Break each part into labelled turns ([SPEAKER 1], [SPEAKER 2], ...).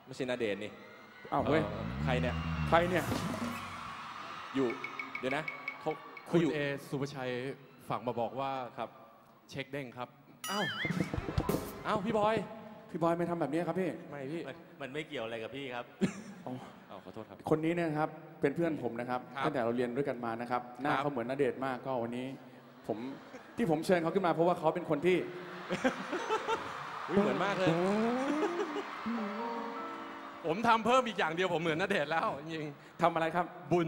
[SPEAKER 1] ไม่ใช่ณเดชน์นี่
[SPEAKER 2] อ้าวเฮ้ย
[SPEAKER 1] ใครเนี่ยอยู่เดี๋ยวนะเขาอยู่
[SPEAKER 3] เอสุภชัยฝากมาบอกว่าครับเช็คเด้งครับ
[SPEAKER 1] อ้าวพี่บอย
[SPEAKER 2] ไม่ทำแบบนี้ครับพี่
[SPEAKER 1] ไม่พี่
[SPEAKER 4] มันไม่เกี่ยวอะไรกับพี่ครับ
[SPEAKER 2] อ๋อ
[SPEAKER 1] ขอโทษครับ
[SPEAKER 2] คนนี้เนี่ยครับเป็นเพื่อนผมนะครับตั้งแต่เราเรียนด้วยกันมานะครับหน้าเขาเหมือนณเดชน์มากก็วันนี้ที่ผมเชิญเขาขึ้นมาเพราะว่าเขาเป็นคนที่
[SPEAKER 1] เหมือนมากเลย
[SPEAKER 3] ผมทำเพิ่มอีกอย่างเดียวผมเหมือนณเดชน์แล้วจริง
[SPEAKER 2] ทำอะไรครับ
[SPEAKER 3] บุญ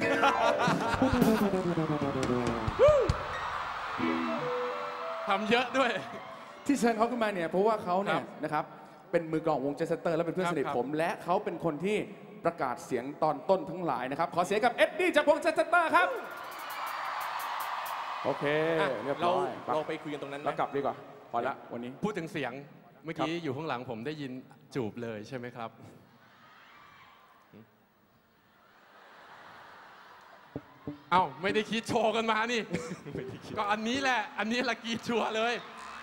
[SPEAKER 3] ทำเยอะด้วย
[SPEAKER 2] ที่เชิญเขาขึ้นมาเนี่ยเพราะว่าเขาเนี่ยนะครับเป็นมือกลองวงเจสเตอร์และเป็นเพื่อนสนิทผมและเขาเป็นคนที่ประกาศเสียงตอนต้นทั้งหลายนะครับขอเสียงกับเอ็ดดี้จากวงเจสเตอร์ครับโอเคเรียบร้อย
[SPEAKER 1] เราไปคุยกันตรงนั้น
[SPEAKER 2] แล้วกลับดีกว่าพอละวันนี้
[SPEAKER 3] พูดถึงเสียงเมื่อกี้อยู่ข้างหลังผมได้ยินจูบเลยใช่ไหมครับเอ้าไม่ได้คิดโชว์กันมานี่ก็อันนี้แหละอันนี้ละกีชัวเลย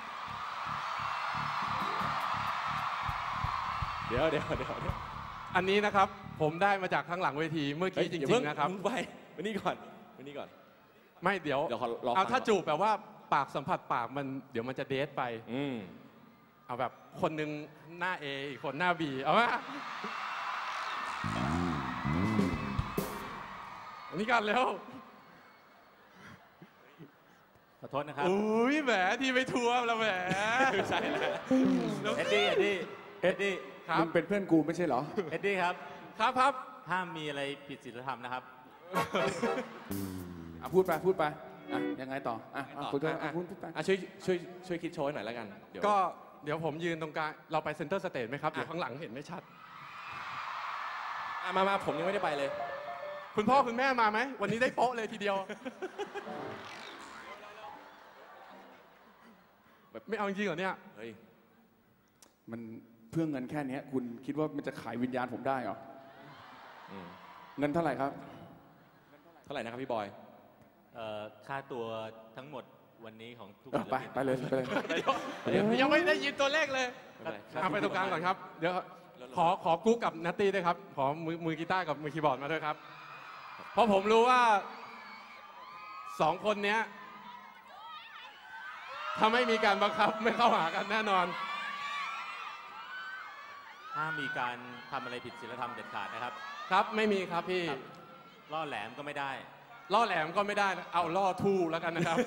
[SPEAKER 1] เดี๋ยว
[SPEAKER 3] อันนี้นะครับผมได้มาจากข้างหลังเวทีเมื่อกี้จริงๆนะครับ
[SPEAKER 1] ไปวันนี้ก่อน
[SPEAKER 3] ไม่เดี๋ยวเอาถ้าจูบแบบว่าปากสัมผัสปากมันเดี๋ยวมันจะเดทไปเอาแบบคนหนึ่งหน้า A อีกคนหน้า B เอาไหมอันนี้กันแล้ว
[SPEAKER 4] ขอโทษนะครับ
[SPEAKER 3] อุ้ยแหมที่ไปทัวร์แล้วแหม
[SPEAKER 1] ไม่ใช่แล้ว
[SPEAKER 4] เอ็ดดี้
[SPEAKER 2] ครับมึงเป็นเพื่อนกูไม่ใช่เหรอ
[SPEAKER 4] เอ็ดดี้ครับห้ามมีอะไรผิดศีลธรรมนะครับ
[SPEAKER 2] พูดไปยังไงต่อพูดไป
[SPEAKER 1] ช่วยคิดโชว์หน่อยแล้วกัน
[SPEAKER 3] เดี๋ยวผมยืนตรงกลางเราไปเซ็นเตอร์สเตจไหมครับเดี๋ยวข้างหลังเห็นไม่ชัด
[SPEAKER 1] มาผมยังไม่ได้ไปเลย
[SPEAKER 3] คุณพ่อคุณแม่มาไหมวันนี้ได้โป๊ะเลยทีเดียวไม่เอาจริงเหรอเนี่ย
[SPEAKER 1] เฮ้ย
[SPEAKER 2] มันเพื่อเงินแค่นี้คุณคิดว่ามันจะขายวิญญาณผมได้เหรอเงินเท่าไหร่ครับ
[SPEAKER 1] เท่าไหร่นะครับพี่บอย
[SPEAKER 4] ค่าตัวทั้งหมดวันนี้ของทุกคน
[SPEAKER 2] ไปเลย
[SPEAKER 3] ยังไม่ได้ยินตัวเลขเลยเอาไปตรงกลางก่อนครับเดี๋ยวขอกุ๊กกับนัตตี้ด้วยครับขอมือกีตาร์กับมือคีย์บอร์ดมาด้วยครับเพราะผมรู้ว่า2 คนนี้ถ้าไม่มีการบังคับไม่เข้าหากันแน่นอน
[SPEAKER 4] ห้ามมีการทำอะไรผิดศีลธรรมเด็ดขาดนะครับ
[SPEAKER 3] ครับไม่มีครับพี่
[SPEAKER 4] ล่อแหลมก็ไม่ได้
[SPEAKER 3] ล่อแหลมก็ไม่ได้เอาล่อทู่แล้วกันนะครับ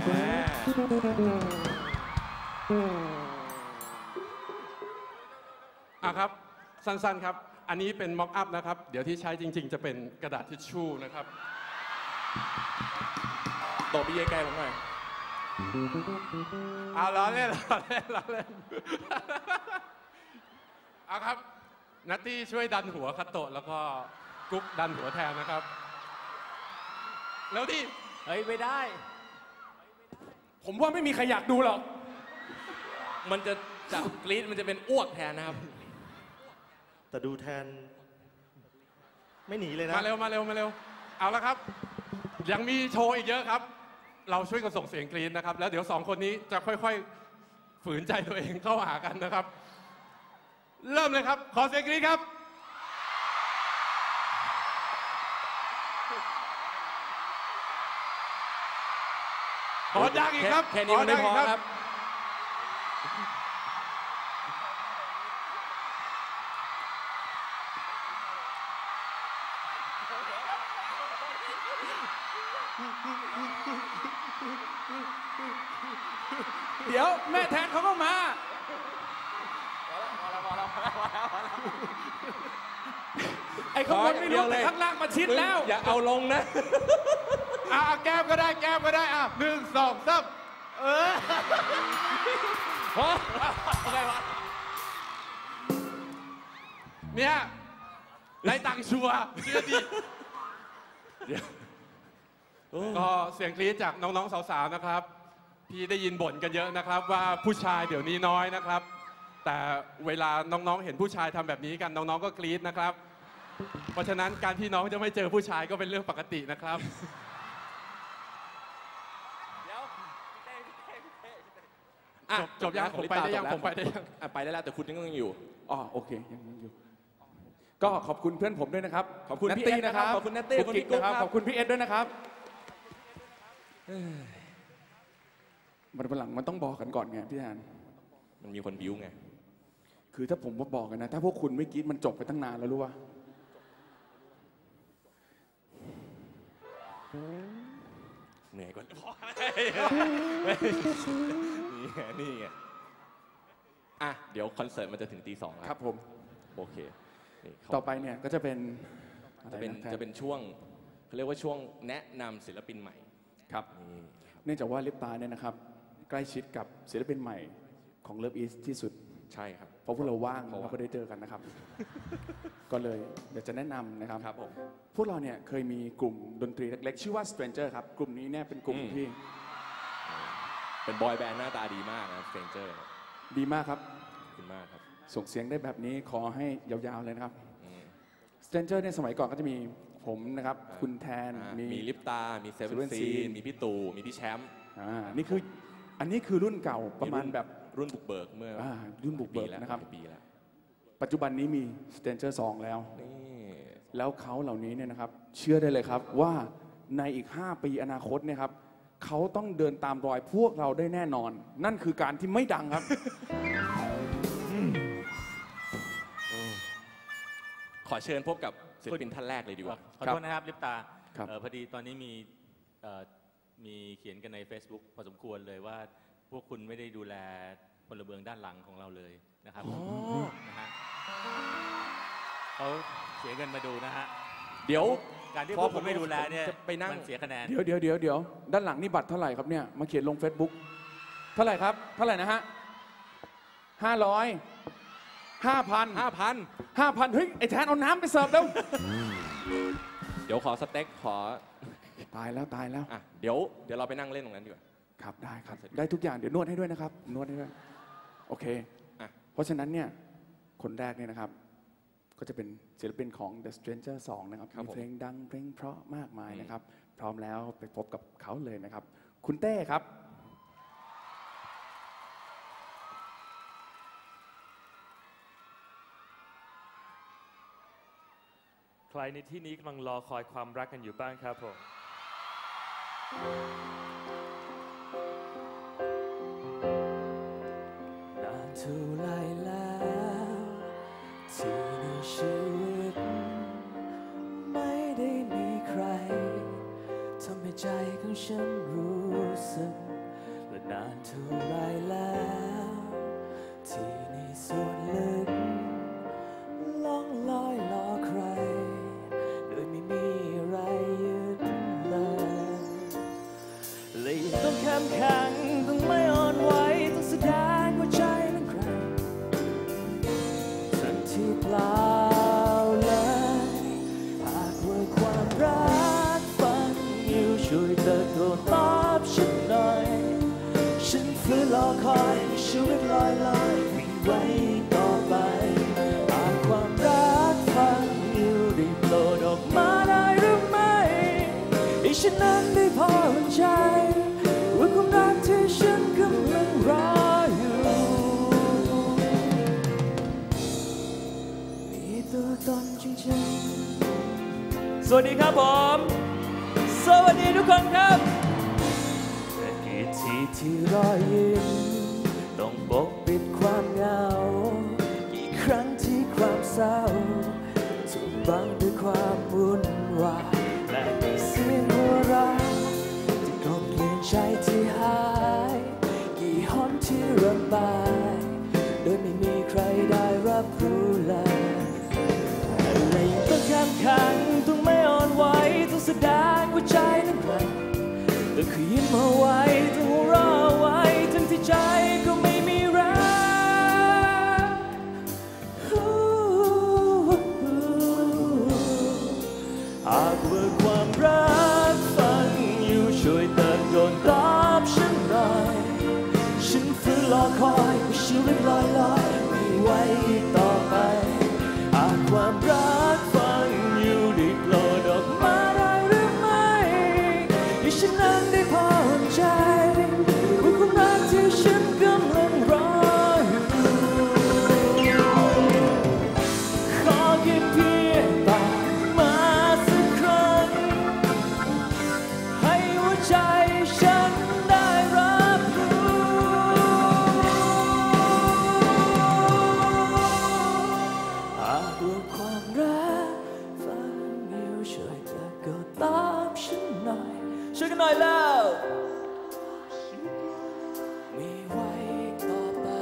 [SPEAKER 3] ครับสั้นๆครับอันนี้เป็นม็อกอัพนะครับเดี๋ยวที่ใช้จริงๆจะเป็นกระดาษทิชชู่นะครับ
[SPEAKER 1] ตบพี่เย่แก้ผมหน่อย
[SPEAKER 3] เอาล้อเล่นเอาครับนัตตี้ช่วยดันหัวคัตโตะแล้วก็กุ๊กดันหัวแทนนะครับแล้วดิ
[SPEAKER 4] ไม่ได้
[SPEAKER 2] ผมว่าไม่มีใครอยากดูหรอก
[SPEAKER 1] มันจะจากกรี๊ดมันจะเป็นอ้วกแทนนะครับ
[SPEAKER 4] แต่ดูแทนไม่หนีเลยนะ
[SPEAKER 3] มาเร็วเอาละครับยังมีโชว์อีกเยอะครับเราช่วยกันส่งเสียงกรี๊ดนะครับแล้วเดี๋ยว2 คนนี้จะค่อยๆฝืนใจตัวเองเข้าหากันนะครับเริ่มเลยครับขอเสียงกรี๊ดครับขอดังอีกครับ
[SPEAKER 1] แค่นี้มันไม่พอครับ
[SPEAKER 2] เดี๋ยวแม่แทนเขาก็มาไอ้ข้างบนไม่รู้แต่ข้างล่างมาชิดแล้ว
[SPEAKER 1] อย่าเอาลงนะ
[SPEAKER 3] แก้มก็ได้1 2 3เนี่ยได้ตังค์ชัวร์เชื่อดิก็เสียงกรี๊ดจากน้องๆสาวๆนะครับพี่ได้ยินบ่นกันเยอะนะครับว่าผู้ชายเดี๋ยวนี้น้อยนะครับแต่เวลาน้องๆเห็นผู้ชายทำแบบนี้กันน้องๆก็กรี๊ดนะครับเพราะฉะนั้นการที่น้องจะไม่เจอผู้ชายก็เป็นเรื่องปกตินะครับจบยังผมไปได้ยัง
[SPEAKER 1] ไปได้แล้วแต่คุณยังอยู่
[SPEAKER 2] โอเคยังอยู่ก็ขอบคุณเพื่อนผมด้วยนะครับ
[SPEAKER 1] ขอบคุณ
[SPEAKER 2] นัต
[SPEAKER 1] พี่
[SPEAKER 2] ตี้
[SPEAKER 1] เอ็ด
[SPEAKER 2] นะ
[SPEAKER 1] นะ
[SPEAKER 2] ค
[SPEAKER 1] ค
[SPEAKER 2] รั
[SPEAKER 1] รั
[SPEAKER 2] บบ
[SPEAKER 1] ขอบคุณนัตตี้
[SPEAKER 2] กุ๊กกิ๊กนะครับ
[SPEAKER 1] ขอบคุณพี่กุ๊กครับ
[SPEAKER 2] ขอบคุณพี่เอ็ดด้วยนะครับมันหลังมันต้องบอกกันก่อนไงพี่แทน
[SPEAKER 1] มันมีคนบิ้วไง
[SPEAKER 2] คือถ้าผมบอกกันนะถ้าพวกคุณไม่กรี๊ดมันจบไปตั้งนานแล้วรู้ป่ะ
[SPEAKER 1] เหนื่อยกว่าพอนี่ไงอ่ะเดี๋ยวคอนเสิร์ตมันจะถึงตี 2
[SPEAKER 2] ครับผม
[SPEAKER 1] โอเคนี่เขา
[SPEAKER 2] ต่อไปเนี่ยก็จะเป็นอะไร
[SPEAKER 1] จะเป็นช่วงเขาเรียกว่าช่วงแนะนำศิลปินใหม่
[SPEAKER 2] ครับ
[SPEAKER 1] นี่
[SPEAKER 2] เนื่องจากว่าลิปตาเนี่ยนะครับใกล้ชิดกับศิลปินใหม่ของเลิฟอีสที่สุด
[SPEAKER 1] ใช่ครับ
[SPEAKER 2] เพราะพวกเราว่าง
[SPEAKER 1] เพราะว่า
[SPEAKER 2] เราก็ได้เจอกันนะครับ ก็เลยเดี๋ยวจะแนะนำนะครับ
[SPEAKER 1] ครับผม
[SPEAKER 2] พวกเราเนี่ยเคยมีกลุ่มดนตรีเล็กๆ ชื่อว่า Stranger ครับ กลุ่มนี้เนี่ยเป็นกลุ่มที่
[SPEAKER 1] เป็นบอยแบนด์หน้าตาดีมากนะสเตนเจอร์
[SPEAKER 2] ดีมากครับ
[SPEAKER 1] ขอบคุณมากครับ
[SPEAKER 2] ส่งเสียงได้แบบนี้ขอให้ยาวๆเลยนะครับ
[SPEAKER 1] อืม
[SPEAKER 2] Stranger เนี่ยสมัยก่อนก็จะมีผมนะครับ คุณแทน
[SPEAKER 1] มีลิปตา มีเซเว่น
[SPEAKER 2] Seven
[SPEAKER 1] ซี
[SPEAKER 2] Scene
[SPEAKER 1] มีพี่ตู่มีพี่แชมป์
[SPEAKER 2] นี่คืออันนี้คือรุ่นเก่าประมาณแบบ
[SPEAKER 1] รุ่นบุกเบิกเมื่อ
[SPEAKER 2] รุ่นบุกเบิกนะครับ
[SPEAKER 1] หลายปีแล้ว
[SPEAKER 2] ปัจจุบันนี้มี Stranger 2 แล้ว
[SPEAKER 1] นี่
[SPEAKER 2] แล้วเขาเหล่านี้เนี่ยนะครับ เชื่อได้เลยครับว่าในอีก 5 ปีอนาคตเนี่ยครับเขาต้องเดินตามรอยพวกเราได้แน่นอน นั่นคือการที่ไม่ดังครับ
[SPEAKER 1] ขอเชิญพบกับศิลปินท่านแรกเลยดีกว่า
[SPEAKER 5] ขอโทษนะครับลิปตา
[SPEAKER 2] ครับ
[SPEAKER 5] พอดีตอนนี้มีเขียนกันใน Facebook พอสมควรเลยว่าพวกคุณไม่ได้ดูแลพลเมืองด้านหลังของเราเลยนะครับนะฮะเขาเสียเงินมาดูนะฮะ
[SPEAKER 1] เดี๋ยว
[SPEAKER 5] การที่พวกคุณไม่ดูแลเนี่ย
[SPEAKER 1] จะไปนั่ง
[SPEAKER 5] มันเสียคะแนน
[SPEAKER 2] เดี๋ยวด้านหลังนี่บัตรเท่าไหร่ครับเนี่ยมาเขียนลง Facebook เท่าไหร่ครับเท่าไหร่นะฮะ500 5,000 เฮ้ยไอ้แทนเอาน้ำไปเสิร์ฟแล้ว
[SPEAKER 1] เดี๋ยวขอสเต็กขอ
[SPEAKER 2] ตายแล้ว
[SPEAKER 1] อ่ะเดี๋ยวเราไปนั่งเล่นตรงนั้นดีกว่า
[SPEAKER 2] ครับได้ครับได้ทุกอย่างเดี๋ยวนวดให้ด้วยนะครับนวดให้ด้วยโอเค
[SPEAKER 1] อ่ะ
[SPEAKER 2] เพราะฉะนั้นเนี่ยคนแรกเนี่ยนะครับ ก็จะเป็นศิลปินของ The Stranger 2 นะครับมีเพลงดังเพลงเพราะมากมายนะครับ พร้อมแล้วไปพบกับเขาเลยนะครับ คุณเต้ครับ
[SPEAKER 6] ใครในที่นี้กำลังรอคอยความรักกันอยู่บ้างครับผมนานเท่าไรแล้วที่ในชีวิตไม่ได้มีใครทำให้ใจของฉันรู้สึกและนานเท่าไรแล้วที่ในส่วนลึกล่องลอยรอใครโดยไม่มีอะไรยึดเลยเลยต้องเข้มแข็งต้องไม่อ่อนไหวต้องแสดงว่าใจเป็นใครทันทีเปล่าเลยหากว่าความรักฝังอยู่ช่วยตะโกนตอบฉันหน่อยฉันฝืนรอคอยชีวิตลอยไม่ไหวต่อไปหากความรักฝังอยู่ได้โปรดออกมาได้หรือไม่ให้ฉันนั้นได้พอใจว่าความรักที่ฉันกำลังรออยู่มีตัวตนจริงๆสวัสดีครับผมสวัสดีทุกคนครับแต่กี่ทีที่รอยยิ้มต้องปกปิดความเหงากี่ครั้งที่ความเศร้าถูกบังด้วยความวุ่นวายและเสียงหัวเราะที่กลบเกลื่อนใจที่หายกี่หนที่ระบายโดยไม่มีใครได้รับรู้เลยอะไรต้องเข้มแข็งต้องไม่อ่อนไหวต้องแสดงว่าใจนั้นแกร่งต้องขยิ้มเอาไว้ต้องหัวเราะเอาไว้ทั้งที่ใจก็ไม่มีแรงหากว่าความรักฝังอยู่ช่วยตะโกนตอบฉันหน่อยฉันฝืนรอคอยว่าชีวิตลอยไม่ไหวต่อไปหากความรักฝังอยู่ได้โปรดออกมาได้หรือไม่ให้ฉันนั้นได้พอใจว่าความรักที่ฉันกำลังรออยู่ขอแค่เพียช่วยกันหน่อยแล้วมีไว้ต่อไป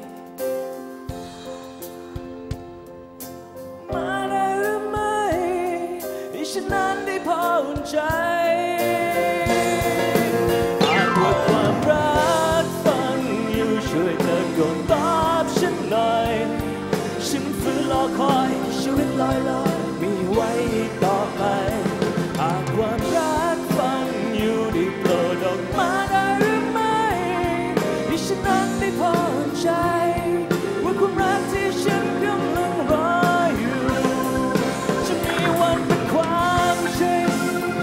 [SPEAKER 6] มาได้หรือไม่ให้ฉันนั้นได้พออุ่นใจอาจว่าความรักฟังอยู่ช่วยเธอกดตอบฉันหน่อยฉันฝืนรอคอยชีวิตลอยมีไว้ต่อไปหากความรักฟังอยู่ได้โปรดออกมาได้หรือไม่ให้ฉันนั้นได้พอใจว่าความรักที่ฉันกำลังรออยู่จะมีวันเป็นความจริง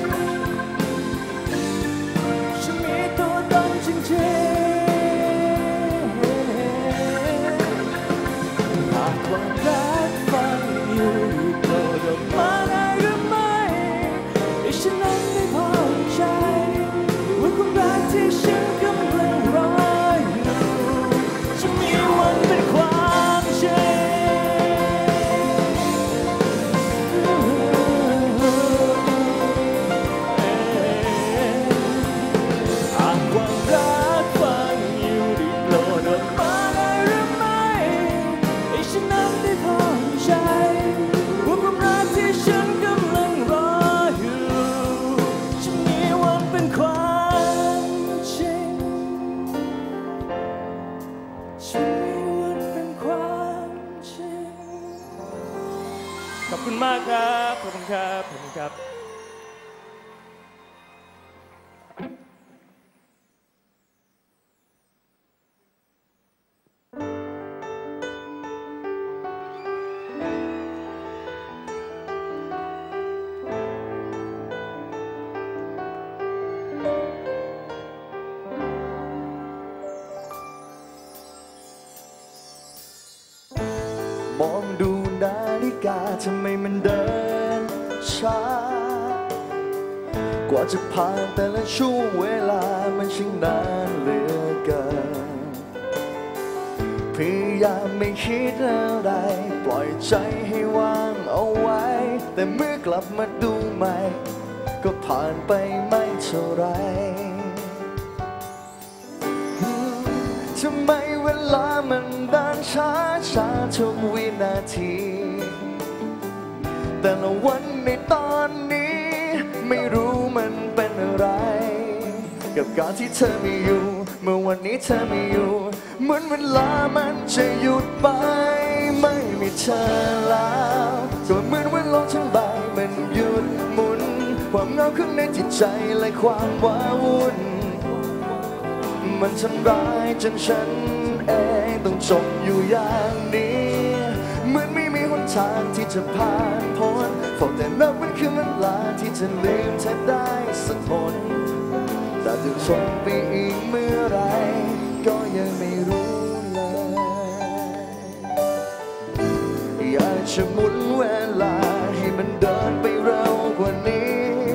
[SPEAKER 6] จะมีตัวตนจริงๆหากความรักฟังอยู่ได้โปรดออกมาได้หรือไม่ให้ฉันนั้นได้พอใจว่าความรักที่ฉันกำลังรออยู่จะมีวันเป็นความจริงหากความรักฟังอยู่ได้โปรดออกมาได้หรือไม่ให้ฉันนั้นได้พอใจว่าความรักที่ฉันกำลังรออยู่จะมีวันเป็นความจริงจะมีวันเป็นความจริงขอบคุณมากครับขอบคุณครับขอบคุณครับ
[SPEAKER 7] มองดูนาฬิกาทำไมมันเดินช้ากว่าจะผ่านแต่ละช่วงเวลามันช่างนานเหลือเกินพยายามไม่คิดอะไรปล่อยใจให้ว่างเอาไว้แต่เมื่อกลับมาดูใหม่ก็ผ่านไปไม่เท่าไรทำไมเวลามันเดินช้าทุกวินาทีแต่ละวันในตอนนี้ไม่รู้มันเป็นอะไรกับการที่เธอไม่อยู่เมื่อวันนี้เธอไม่อยู่เหมือนเวลามันจะหยุดไปไม่มีเธอแล้วก็เหมือนวันโลกทั้งใบมันหยุดหมุนความเหงาข้างในจิตใจและความว้าวุ่นมันทำร้ายจนฉันเองต้องจมอยู่อย่างนี้เหมือนไม่มีหนทางที่จะผ่านพ้นเฝ้าแต่นับวันคือเวลาที่จะลืมเธอได้สักคนแต่จะชมไปอีกเมื่อไรก็ยังไม่รู้เลยอยากจะหมุนเวลาให้มันเดินไปเร็วกว่านี้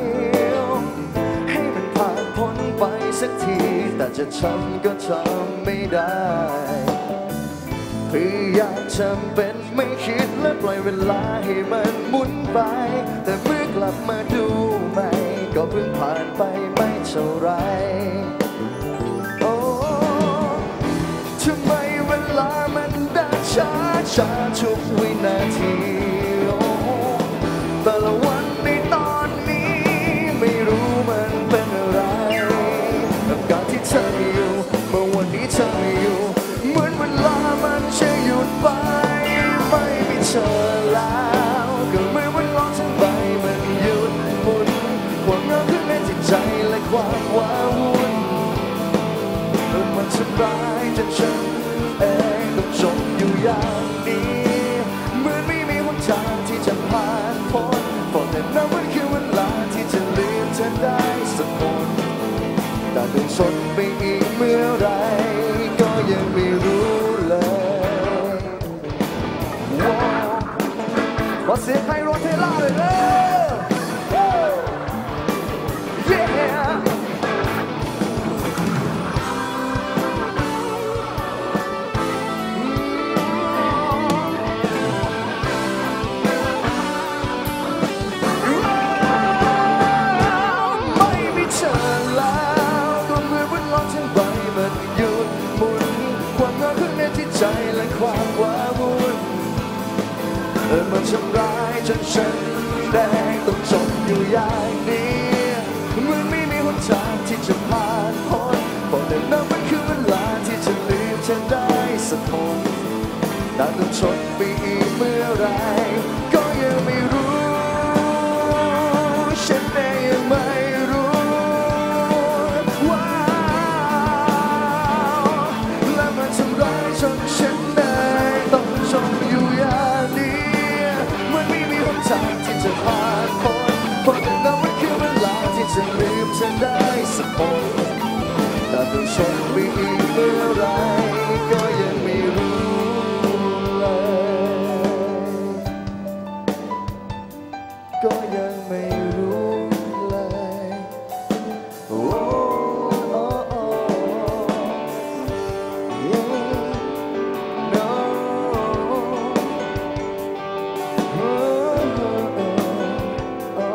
[SPEAKER 7] ให้มันผ่านพ้นไปสักทีแต่จะทำก็ทำไม่ได้พยายามทำเป็นไม่คิดและปล่อยเวลาให้มันหมุนไปแต่เมื่อกลับมาดูใหม่ก็เพิ่งผ่านไปไม่เท่าไรโอ้ทำไมเวลามันเดินช้าทุกวินาทีโอ้แต่ละวันในตอนนี้ไม่รู้มันเป็นอะไรกับการที่เธอไม่อยู่เมื่อวันนี้เธอไม่อยู่เหมือนเวลามันจะหยุดไปไม่มีเธอแล้วก็เหมือนวันโลกทั้งใบมันหยุดหมุนความเหงาข้างในจิตใจและความว้าวุ่นมันทำร้ายจนฉันเองต้องจมอยู่อย่างนี้เหมือนไม่มีหนทางที่จะผ่านพ้นเพราะแต่นั้นมันคือเวลาที่จะลืมเธอได้สักคนแต่ต้องทนไปอีกเมื่อไรก็ยังไม่รู้เลยขอเสียงไทยโรเทล่าเลยเด้อ Yeahไม่มีเธอจนฉันแดงต้องจมอยู่อย่างนี้เหมือนไม่มีหนทางที่จะผ่านพ้นเพราะในนั้นมันคือเวลาที่จะลืมเธอได้สักคนแต่ต้องชดไปอีกเมื่อไรก็ยังไม่รู้ฉันเองยังไม่รู้ว้าวและมันทำร้ายจนฉันได้ต้องจมอยู่อย่างนี้มันไม่มีหนทางที่จะผ่านพ้นเพราะแต่นั้นมันคือเวลาที่จะลืมเธอได้สักคนแต่ต้องชดไปอีกเมื่อไรก็ยังไม่รู้ก็ยังไม่รู้เลยโอ้โอ้โอ้ no โอ้โอ้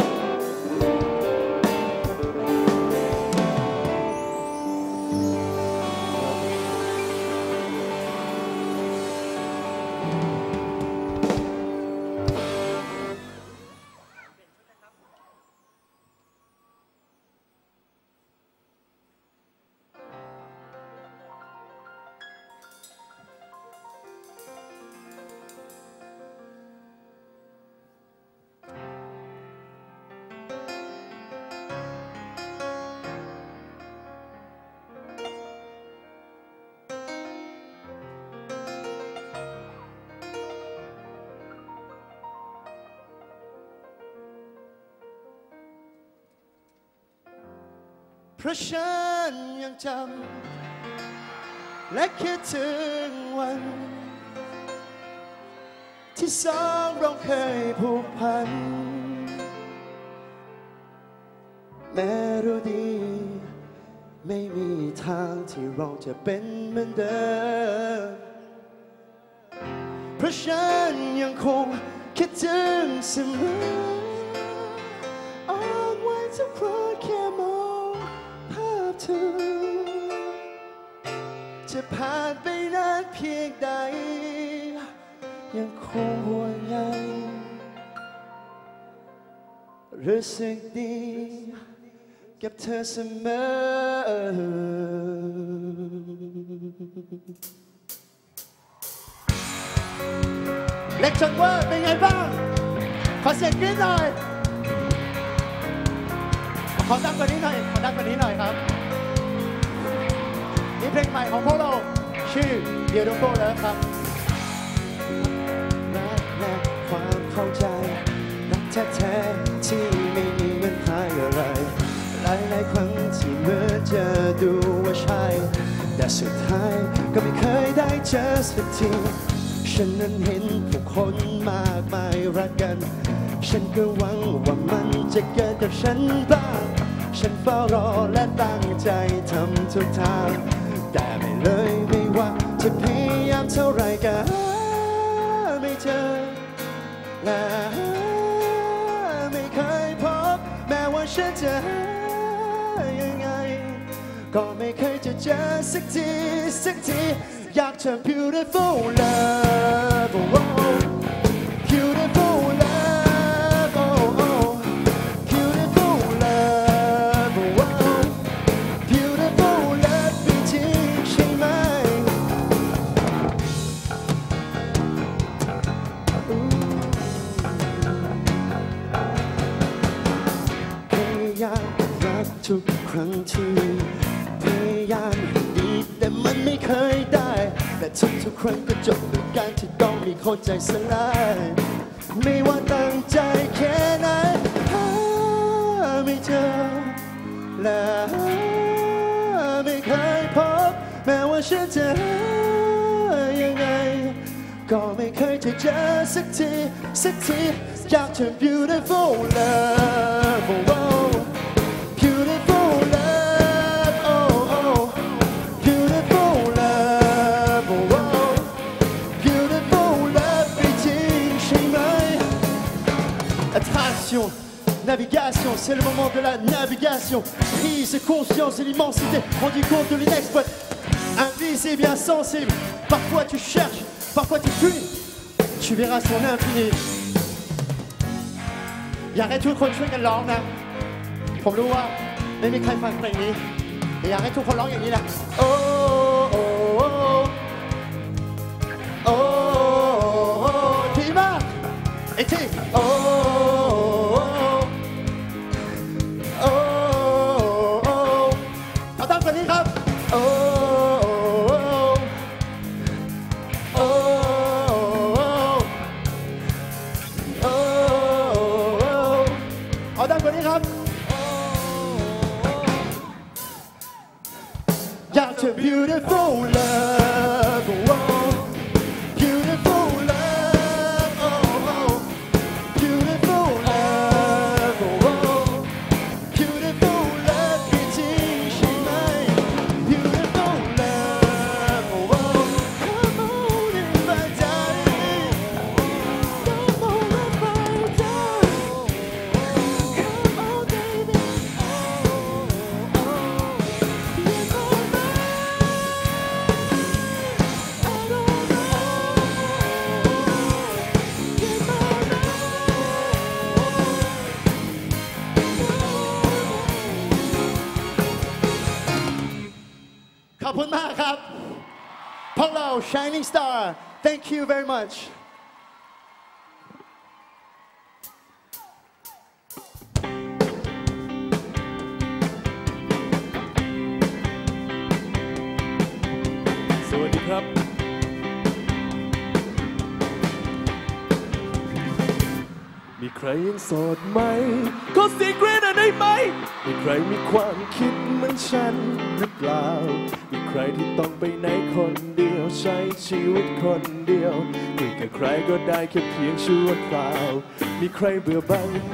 [SPEAKER 7] เพราะฉันยังจำและคิดถึงวันที่สองเราเคยผูกพันแม้รู้ดีไม่มีทางที่เราจะเป็นเหมือนเดิมเพราะฉันยังคงคิดถึงเสมออ้างไว้ทุกครั้งแค่มองภาพเธอจะผ่านไปนานเพียงใดยังคงห่วงใยรู้สึกดีกับเธอเสมอเล็กจังว่าเป็นไงบ้างขอเสียงกรี๊ดหน่อยขอดังกว่านี้หน่อยขอดังกว่านี้หน่อยครับนี่เพลงใหม่ของพวกเราชื่อ Beautiful แล้วครับรักและความเข้าใจรักแท้ๆที่ไม่มีเงื่อนไขอะไรหลายๆครั้งที่เหมือนจะดูว่าใช่แต่สุดท้ายก็ไม่เคยได้เจอสักทีฉันนั้นเห็นผู้คนมากมายรักกันฉันก็หวังว่ามันจะเกิดกับฉันบ้างฉันเฝ้ารอและตั้งใจทำทุกทางแต่ไม่เลยไม่ว่าจะพยายามเท่าไรก็หาไม่เจอและไม่เคยพบแม้ว่าฉันจะหายังไงก็ไม่เคยจะเจอสักทีอยากเธอ beautiful love oh, oh. beautiful love oh, oh. beautiful love oh, oh. beautiful love จริงใช่ไหมพยายามรักทุกครั้งที่พยายามดีแต่มันไม่เคยได้และทุกครั้งก็จบด้วยการที่ต้องมีคนใจสลายไม่ว่าตั้งใจแค่ไหนหาไม่เจอและไม่เคยพบแม้ว่าฉันจะหายังไงก็ไม่เคยจะเจอสักทีอยากเธอ beautiful love oh, oh. beautiful love oh, oh. beautiful love oh, oh. beautiful love จริงใช่ไหม Attention navigation c'est le moment de la navigation prise de conscience de l'immensité rendu compte de l'inexploit invisible et insensible parfois tu cherches parfois tu fuis tu verras son infini
[SPEAKER 4] อยากให้ทุกคนช่วยกันร้องนะผมรู้ว่าไม่มีใครฟังเพลงนี้แต่อยากให้ทุกคนร้องอย่างนี้นะโอ้โอ้โอ้ดีมากอีกทีโอ้โอ้เอาตั้งกันนี้ครับโอ้โอ้โอ้เอาตั้งกันนี้ครับอยากจะ beautiful love beautiful love beautiful love beautiful love จริงใช่ไหม beautiful love come on and find out come on and find out come on babyขอบคุณมากครับพวกเรา Shining Star thank you very much
[SPEAKER 6] สวัสดีครับมีใครยังโสดไหมขอเสียงกรี๊ดหน่อยได้ไหมมีใครมีความคิดเหมือนฉันหรือเปล่ามีใครที่ต้องไปไหนคนเดียวใช้ชีวิตคนเดียวคุยกับใครก็ได้แค่เพียงชั่วคราวมีใครเบื่อบ้างไหม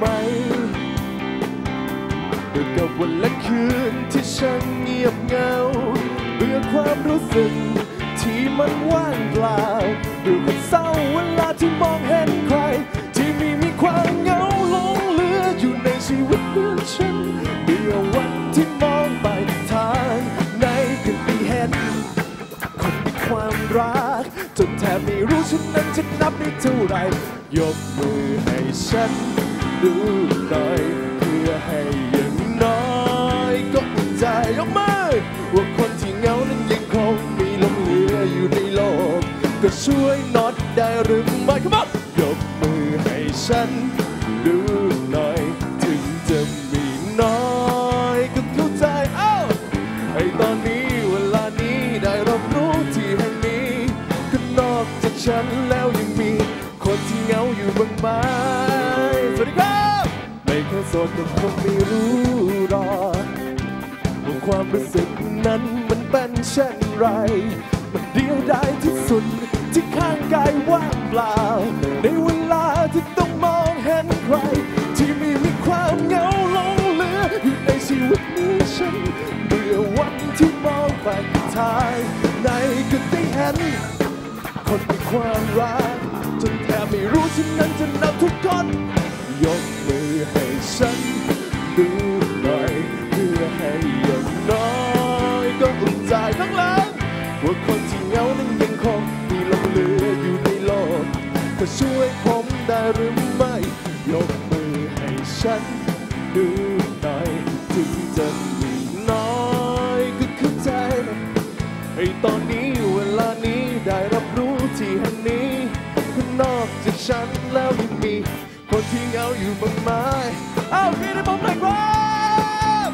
[SPEAKER 6] เบื่อกับวันและคืนที่ฉันเงียบเหงาเบื่อความรู้สึกที่มันว่างเปล่าเบื่อความเศร้าเวลาที่มองเห็นใครที่มีความเหงาหลงเหลืออยู่ในชีวิตของฉันเบื่อวันที่มองไปทางไหนก็ไม่เห็นคนมีความรักจนแทบไม่รู้ฉันนั้นจะนับได้เท่าไหร่ยกมือให้ฉันดูหน่อยเพื่อให้อย่างน้อยก็อุ่นใจยกมือว่าคนที่เหงานั้นยังคงมีหลงเหลืออยู่ในโลกก็ช่วยน็อตได้หรือไม่ครับยกมือให้ฉันดูหน่อยถึงจะมีน้อยก็เข้าใจให้ตอนนี้เวลานี้ได้รับรู้ที่แห่งนี้ก็นอกจากฉันแล้วยังมีคนที่เหงาอยู่บ้างไหมสวัสดีครับไม่เคยโสดก็คงไม่รู้หรอกว่าความรู้สึกนั้นมันเป็นเช่นไรมันเดียวดายที่สุดที่ข้างกายว่างเปล่าในเวลาที่ต้องมองเห็นใครที่ไม่มีความเหงาหลงเหลืออยู่ในชีวิตนี้ฉันเบื่อวันที่มองไปทางไหนก็ได้เห็นคนมีความรักจนแทบไม่รู้ฉันนั้นจะนับทุกคนยกมือให้ฉันดูหน่อยเพื่อให้อย่างน้อยก็อุ่นใจทั้งหลังว่าคนที่เหงานั้นยังคงมีหลงเหลืออยู่ในโลกก็ช่วยผมได้หรือไม่ยกมือให้ฉันดูหน่อยถึงจะมีน้อยก็เข้าใจให้ตอนนี้เวลานี้ได้รับรู้ที่แห่งนี้ก็นอกจากฉันแล้วยังมีคนที่เหงาอยู่บ้างไหมพี่ได้ผมหน่อยครับ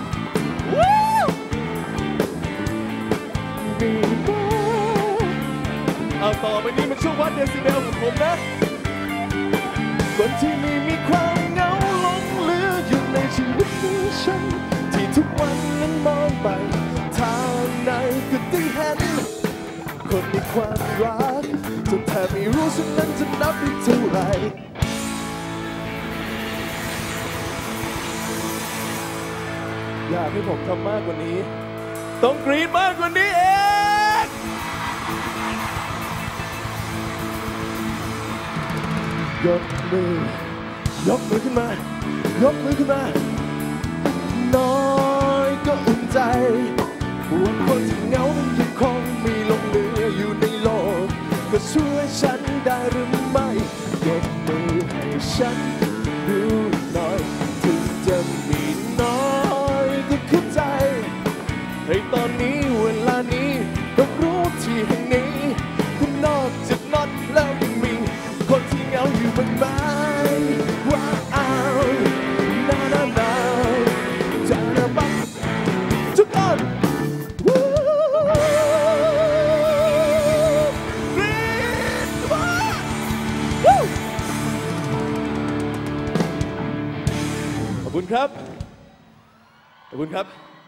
[SPEAKER 6] มีบ้างต่อไปนี้มันช่วงวัดเดซิเบลของผมนะคนที่มีความเหงาหลงเหลืออยู่ในชีวิตของฉันที่ทุกวันนั้นมองไปทางไหนก็ได้เห็นคนมีความรักจนแทบไม่รู้ฉันนั้นจะนับได้เท่าไหร่อยากให้ผมทำมากกว่านี้ต้องกรี๊ดมากกว่านี้เองยกมือขึ้นมายกมือขึ้นมาน้อยก็อุ่นใจว่าคนที่เหงานั้นยังคงมีหลงเหลืออยู่ในโลกก็ช่วยฉันได้หรือไม่ยกมือให้ฉันดูหน่อย
[SPEAKER 4] ให้ตอนนี้เวลานี้ต้องรู้ที่แห่งนี้คุณนอกจากน็อตแล้วยังมีคนที่เหงาอยู่บ้างไหมว้าวนานานาจานาบังทุกคนขอบคุณครับ ขอบคุณครับ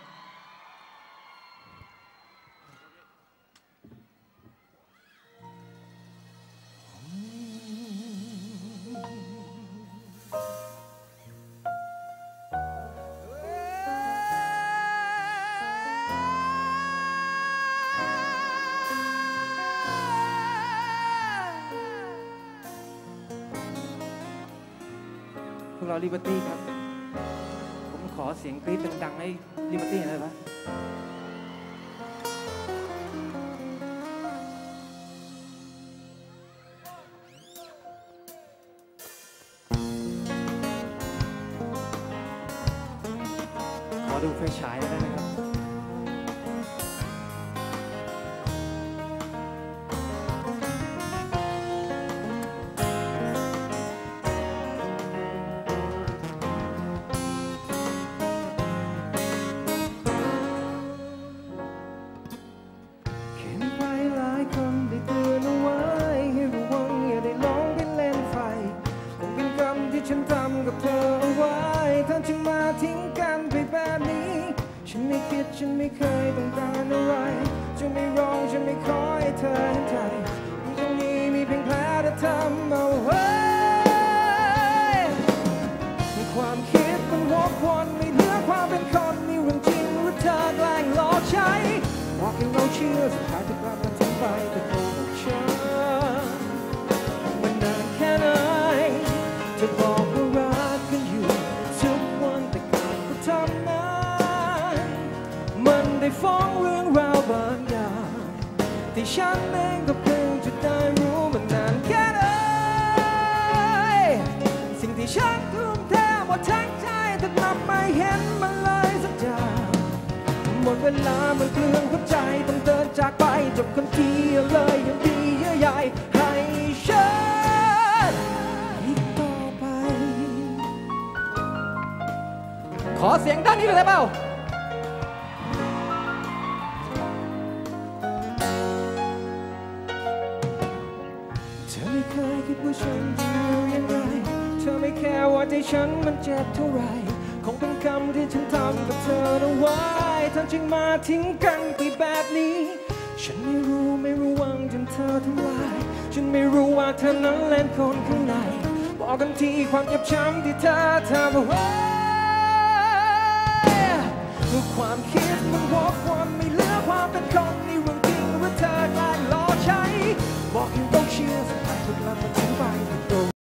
[SPEAKER 8] พวกเราลิเบอร์ตี้ครับ ผมขอเสียงกรี๊ดดังๆให้ลิเบอร์ตี้หน่อยได้ปะขอดูไฟฉายได้ไหมครับฉันทำกับเธอเอาไว้ท่านจึงมาทิ้งกันไปแบบนี้ฉันไม่คิดฉันไม่เคยต้องการอะไรจะไม่ร้องฉันไม่ขอให้เธอเห็นใจตรงนี้มีเพียงแผลที่ทำเอาไว้ความคิดมันวกวนไม่เหลือความเป็นคนนี่เรื่องจริงหรือเธอแกล้งหลอกใช้บอกให้เราเชื่อสุดท้ายจะกลับมาทิ้งไปแต่โกหกฉันมันนานแค่ไหนจะบอกว่ารักกันอยู่ทุกวันแต่การกระทำนั้นมันได้ฟ้องเรื่องราวบางอย่างที่ฉันเองก็เพิ่งจะได้รู้มันนานแค่ไหนสิ่งที่ฉันทุ่มเทหมดทั้งใจแต่กลับไม่เห็นมันเลยสักอย่างหมดเวลามันเกลื่อนหัวใจต้องเดินจากไปจบกันทีเลยยังดีเยื่อใยให้ฉันขอเสียงด้านนี้เลยได้เปล่าเธอไม่เคยคิดว่าฉันจะอยู่ยังไงเธอไม่แค่ว่าใจฉันมันเจ็บเท่าไรคงเป็นคำที่ฉันทำกับเธอเอาไว้ท่านจึงมาทิ้งกันไปแบบนี้ฉันไม่รู้วังจนเธอทำลายฉันไม่รู้ว่าเธอนั้นเล่นคนข้างในบอกกันทีความเจ็บช้ำที่เธอทำเอาไว้ความคิดมันวกวนไม่เหลื